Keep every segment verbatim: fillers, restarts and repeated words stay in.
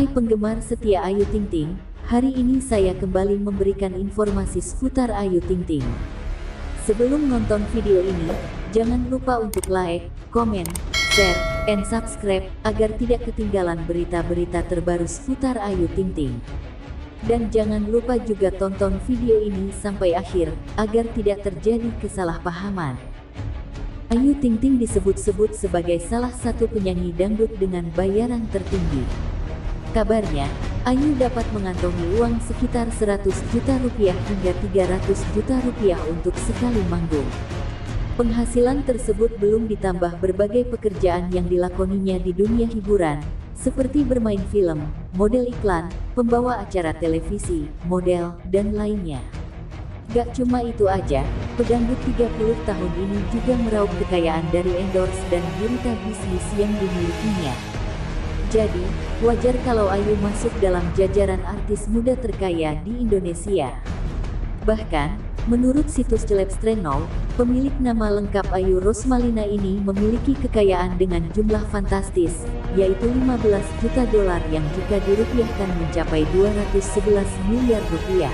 penggemar setia Ayu Ting Ting, hari ini saya kembali memberikan informasi seputar Ayu Ting Ting. Sebelum nonton video ini, jangan lupa untuk like, komen, share, and subscribe, agar tidak ketinggalan berita-berita terbaru seputar Ayu Ting Ting. Dan jangan lupa juga tonton video ini sampai akhir, agar tidak terjadi kesalahpahaman. Ayu Ting Ting disebut-sebut sebagai salah satu penyanyi dangdut dengan bayaran tertinggi. Kabarnya, Ayu dapat mengantongi uang sekitar seratus juta rupiah hingga tiga ratus juta rupiah untuk sekali manggung. Penghasilan tersebut belum ditambah berbagai pekerjaan yang dilakoninya di dunia hiburan, seperti bermain film, model iklan, pembawa acara televisi, model, dan lainnya. Gak cuma itu aja, pedangdut tiga puluh tahun ini juga meraup kekayaan dari endorse dan berita bisnis yang dimilikinya. Jadi, wajar kalau Ayu masuk dalam jajaran artis muda terkaya di Indonesia. Bahkan, menurut situs Celebstrenow, pemilik nama lengkap Ayu Rosmalina ini memiliki kekayaan dengan jumlah fantastis, yaitu lima belas juta dolar yang jika dirupiahkan mencapai dua ratus sebelas miliar rupiah.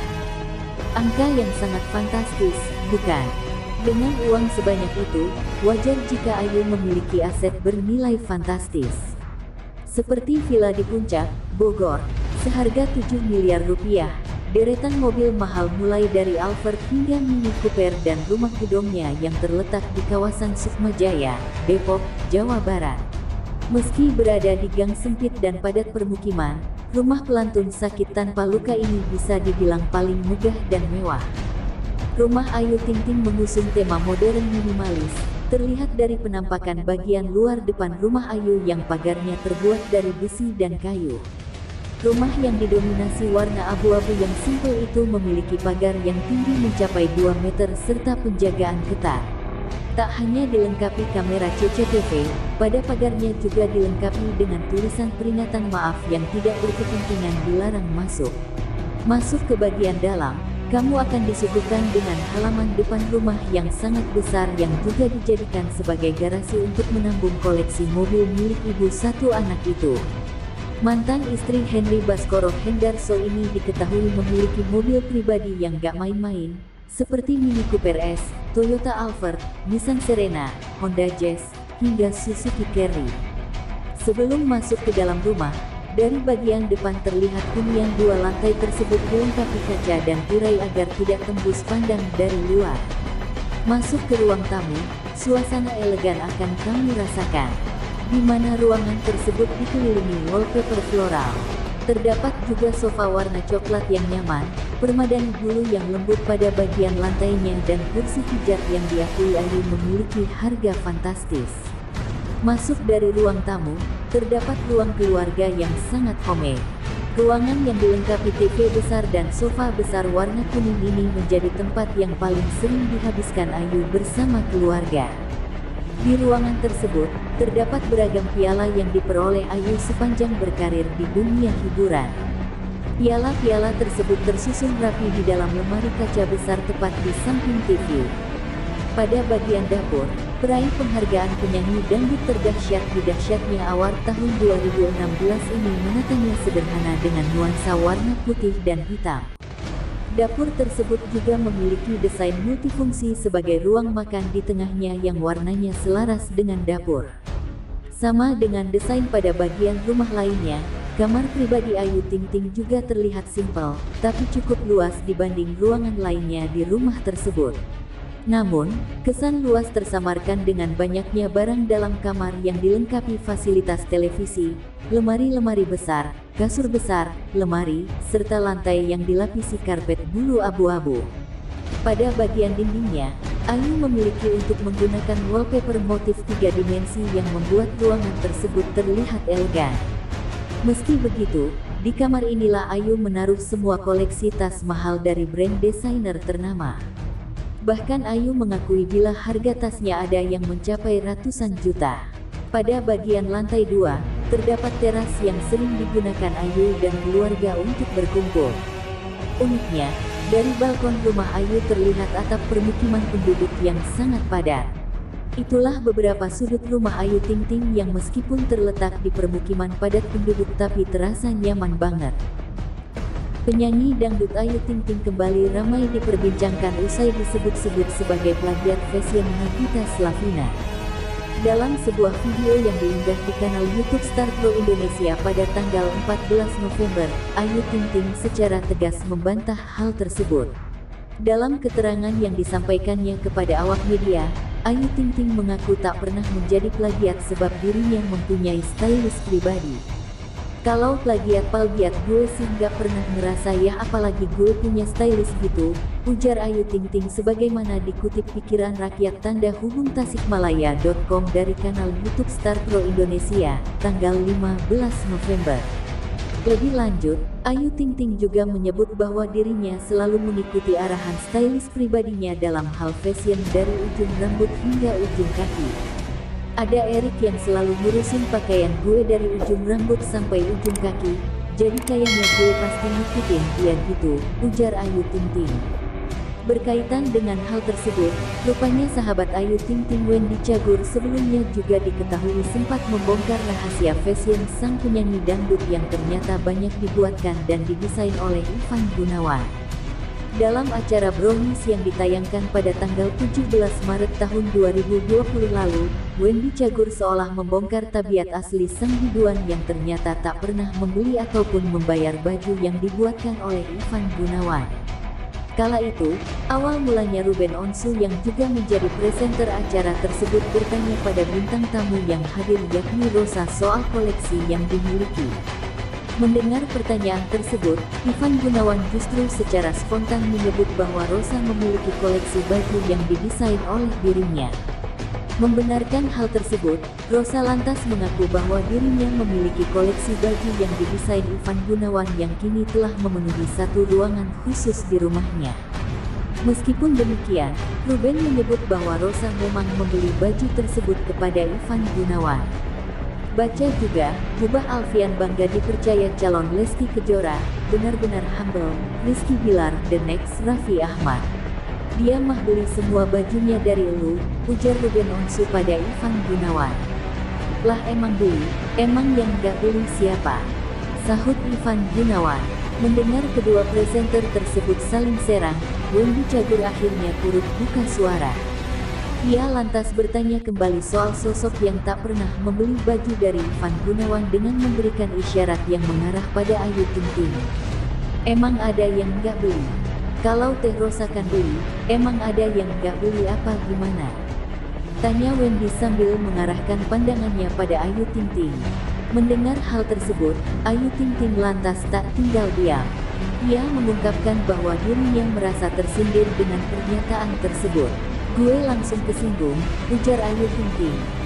Angka yang sangat fantastis, bukan? Dengan uang sebanyak itu, wajar jika Ayu memiliki aset bernilai fantastis. Seperti villa di Puncak, Bogor, seharga tujuh miliar rupiah, deretan mobil mahal mulai dari Alphard hingga Mini Cooper dan rumah gedongnya yang terletak di kawasan Sukmajaya, Depok, Jawa Barat. Meski berada di gang sempit dan padat permukiman, rumah pelantun sakit tanpa luka ini bisa dibilang paling megah dan mewah. Rumah Ayu Ting Ting mengusung tema modern minimalis, terlihat dari penampakan bagian luar depan rumah Ayu yang pagarnya terbuat dari besi dan kayu. Rumah yang didominasi warna abu-abu yang simpel itu memiliki pagar yang tinggi mencapai dua meter serta penjagaan ketat. Tak hanya dilengkapi kamera C C T V, pada pagarnya juga dilengkapi dengan tulisan peringatan maaf yang tidak berkepentingan dilarang masuk. Masuk ke bagian dalam, kamu akan disuguhkan dengan halaman depan rumah yang sangat besar yang juga dijadikan sebagai garasi untuk menampung koleksi mobil milik ibu satu anak itu. Mantan istri Henry Baskoro Hendarso ini diketahui memiliki mobil pribadi yang gak main-main, seperti Mini Cooper S, Toyota Alphard, Nissan Serena, Honda Jazz, hingga Suzuki Carry. Sebelum masuk ke dalam rumah, dari bagian depan terlihat hunian dua lantai tersebut dilengkapi kaca dan tirai agar tidak tembus pandang dari luar. Masuk ke ruang tamu, suasana elegan akan kamu rasakan, di mana ruangan tersebut dikelilingi wallpaper floral. Terdapat juga sofa warna coklat yang nyaman, permadani bulu yang lembut pada bagian lantainya dan kursi pijat yang diakui Ayu memiliki harga fantastis. Masuk dari ruang tamu, terdapat ruang keluarga yang sangat homey. Ruangan yang dilengkapi T V besar dan sofa besar warna kuning ini menjadi tempat yang paling sering dihabiskan Ayu bersama keluarga. Di ruangan tersebut, terdapat beragam piala yang diperoleh Ayu sepanjang berkarir di dunia hiburan. Piala-piala tersebut tersusun rapi di dalam lemari kaca besar tepat di samping T V. Pada bagian dapur, peraih penghargaan penyanyi dangdut terdahsyat di Dahsyatnya Award tahun dua ribu enam belas ini menatanya sederhana dengan nuansa warna putih dan hitam. Dapur tersebut juga memiliki desain multifungsi sebagai ruang makan di tengahnya yang warnanya selaras dengan dapur. Sama dengan desain pada bagian rumah lainnya, kamar pribadi Ayu Ting Ting juga terlihat simpel, tapi cukup luas dibanding ruangan lainnya di rumah tersebut. Namun, kesan luas tersamarkan dengan banyaknya barang dalam kamar yang dilengkapi fasilitas televisi, lemari-lemari besar, kasur besar, lemari, serta lantai yang dilapisi karpet bulu abu-abu. Pada bagian dindingnya, Ayu memiliki untuk menggunakan wallpaper motif tiga dimensi yang membuat ruangan tersebut terlihat elegan. Meski begitu, di kamar inilah Ayu menaruh semua koleksi tas mahal dari brand desainer ternama. Bahkan Ayu mengakui bila harga tasnya ada yang mencapai ratusan juta. Pada bagian lantai dua, terdapat teras yang sering digunakan Ayu dan keluarga untuk berkumpul. Uniknya, dari balkon rumah Ayu terlihat atap permukiman penduduk yang sangat padat. Itulah beberapa sudut rumah Ayu Ting Ting yang meskipun terletak di permukiman padat penduduk tapi terasa nyaman banget. Penyanyi dangdut Ayu Ting Ting kembali ramai diperbincangkan usai disebut-sebut sebagai plagiat fashion Nagita Slavina. Dalam sebuah video yang diunggah di kanal YouTube Star Pro Indonesia pada tanggal empat belas November, Ayu Ting Ting secara tegas membantah hal tersebut. Dalam keterangan yang disampaikannya kepada awak media, Ayu Ting Ting mengaku tak pernah menjadi plagiat sebab dirinya mempunyai stylist pribadi. Kalau plagiat-plagiat gue sih nggak pernah ngerasa ya, apalagi gue punya stylist gitu, ujar Ayu Ting Ting sebagaimana dikutip Pikiran Rakyat tanda hubung tasikmalaya titik com dari kanal YouTube Star Pro Indonesia, tanggal lima belas November. Lebih lanjut, Ayu Ting Ting juga menyebut bahwa dirinya selalu mengikuti arahan stylist pribadinya dalam hal fashion dari ujung rambut hingga ujung kaki. Ada Erik yang selalu ngurusin pakaian gue dari ujung rambut sampai ujung kaki, jadi kayaknya gue pasti ngikutin dia gitu, ujar Ayu Ting Ting. Berkaitan dengan hal tersebut, rupanya sahabat Ayu Ting Ting Wendy Cagur sebelumnya juga diketahui sempat membongkar rahasia fashion sang penyanyi dangdut yang ternyata banyak dibuatkan dan didesain oleh Ivan Gunawan. Dalam acara Brownies yang ditayangkan pada tanggal tujuh belas Maret tahun dua ribu dua puluh lalu, Wendy Cagur seolah membongkar tabiat asli sang biduan yang ternyata tak pernah membeli ataupun membayar baju yang dibuatkan oleh Ivan Gunawan. Kala itu, awal mulanya Ruben Onsu yang juga menjadi presenter acara tersebut bertanya pada bintang tamu yang hadir yakni Rosa soal koleksi yang dimiliki. Mendengar pertanyaan tersebut, Ivan Gunawan justru secara spontan menyebut bahwa Rosa memiliki koleksi baju yang didesain oleh dirinya. Membenarkan hal tersebut, Rosa lantas mengaku bahwa dirinya memiliki koleksi baju yang didesain Ivan Gunawan yang kini telah memenuhi satu ruangan khusus di rumahnya. Meskipun demikian, Ruben menyebut bahwa Rosa memang membeli baju tersebut kepada Ivan Gunawan. Baca juga, Bubah Alfian bangga dipercaya calon Lesti Kejora, benar-benar humble, Rizky Bilar, the next Raffi Ahmad. Dia mah beli semua bajunya dari elu, ujar Ruben Onsu pada Ivan Gunawan. Lah emang beli, emang yang gak beli siapa? Sahut Ivan Gunawan. Mendengar kedua presenter tersebut saling serang, Wendy Cagur akhirnya turut buka suara. Ia lantas bertanya kembali soal sosok yang tak pernah membeli baju dari Ivan Gunawan dengan memberikan isyarat yang mengarah pada Ayu Ting Ting. Emang ada yang gak beli? Kalau Teh Rosa kan beli, emang ada yang gak beli apa gimana? Tanya Wendy sambil mengarahkan pandangannya pada Ayu Ting Ting. Mendengar hal tersebut, Ayu Ting Ting lantas tak tinggal diam. Ia mengungkapkan bahwa dirinya merasa tersindir dengan pernyataan tersebut. Gue langsung kesinggung, ujar Ayu Ting Ting.